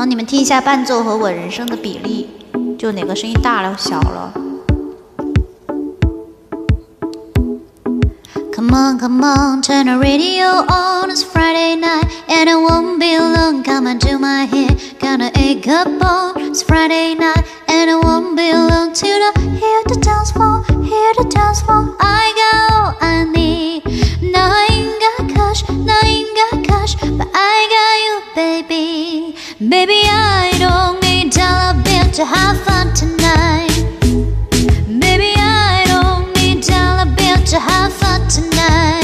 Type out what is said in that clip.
好，你们听一下伴奏和我人声的比例，就哪个声音大了小了。Come on, come on, turn the radio on. It's Friday night, and I won't be long. Come on to my head, gonna egg up on. It's Friday night, and I won't be long till I hear the dance floor, hear the dance floor. I got all I need. No, I ain't got cash, no, I ain't got cash, but I got you, baby. Baby, I don't need dollar bill to have fun tonight. Baby, I don't need dollar bill to have fun tonight.